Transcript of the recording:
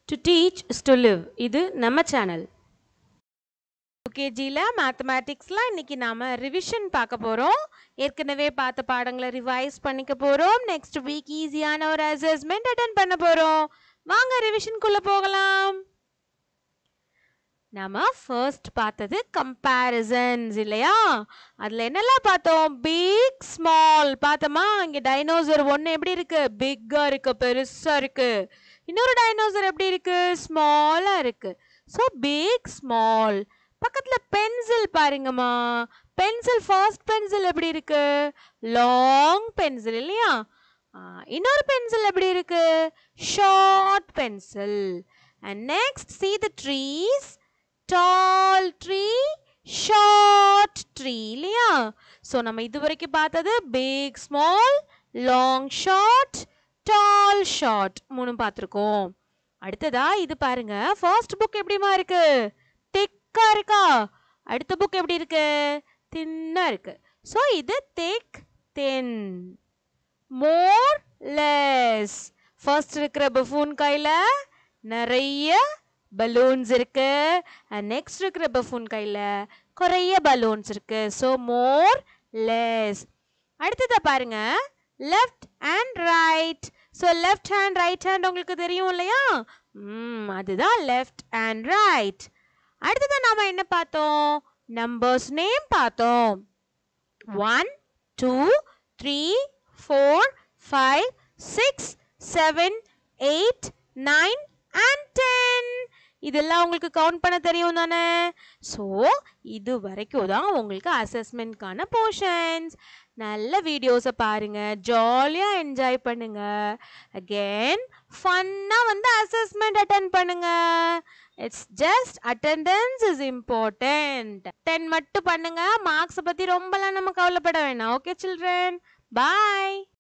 To teach is to live. இது நம்ம channel. UKGல மேத்தமேட்டிக்ஸ்ல இன்னைக்கு நாம ரிவிஷன் பார்க்க போறோம். ஏற்கனவே பார்த்த பாடங்களை ரிவைஸ் பண்ணிக்க போறோம். நெக்ஸ்ட் வீக் ஈஸியான ஒரு அசஸ்மெண்ட் அட்டெண்ட் பண்ண போறோம். வாங்க ரிவிஷனுக்குள்ள போகலாம். நாம ஃபர்ஸ்ட் பார்த்தது கம்பேரிசன்ஸ் இல்லையா? அதுல என்னெல்லாம் பார்த்தோம்? பிக் ஸ்மால் பார்த்தோமா? இங்க டைனோசர் ஒன்று எப்படி இருக்கு? பிக்கா இருக்கு, பெருசா இருக்கு. இன்னொரு டைனோசர் எப்படி இருக்கு? ஸ்மாலா இருக்கு. So big small. பக்கத்துல பென்சில் பாருங்கம்மா. பென்சில் ஃபர்ஸ்ட் பென்சில் எப்படி இருக்கு? லாங் பென்சில் இல்லையா? இன்னொரு பென்சில் எப்படி இருக்கு? Short pencil. And next see the trees. tall tree, short tree இல்லையா? ஸோ நம்ம இதுவரைக்கும் பார்த்தது big small, long short, tall short மூணு பார்த்துருக்கோம். அடுத்ததா இது பாருங்க. ஃபர்ஸ்ட் புக் எப்படிமா இருக்கு? திக்கா இருக்கா? அடுத்த புக் எப்படி இருக்கு? தின்னா இருக்கு. ஸோ இது thick, thin. More, less. First இருக்கிற பஃபூன் கையில நிறைய பலூன்ஸ் இருக்கு. நெக்ஸ்ட் இருக்கிற பஃபூன் கையில குறைய பலூன்ஸ் இருக்கு. So more, less. அடுத்ததை பாருங்க. Left and right. So left hand, right hand உங்களுக்கு தெரியும் இல்லையா? அதுதான் லெஃப்ட் அண்ட் ரைட். அடுத்ததை நாம என்ன பார்த்தோம்? நம்பர்ஸ் நேம் பார்த்தோம். 1 2 3 4 5 6 7 8 9 and 10. இதெல்லாம் உங்களுக்கு கவுண்ட் பண்ண தெரியும் தானே? ஸோ இது வரைக்கும் தான் உங்களுக்கு அசஸ்மெண்ட்கான போர்ஷன்ஸ். நல்ல வீடியோஸை பாருங்க, ஜாலியாக என்ஜாய் பண்ணுங்க. அகெயின் ஃபன்னாக வந்து அசஸ்மெண்ட் அட்டென்ட் பண்ணுங்க. It's just attendance is important. 10 மட்டும் பண்ணுங்க. மார்க்ஸை பற்றி ரொம்பலாம் நம்ம கவலைப்பட வேணாம். ஓகே சில்ட்ரன், பாய்.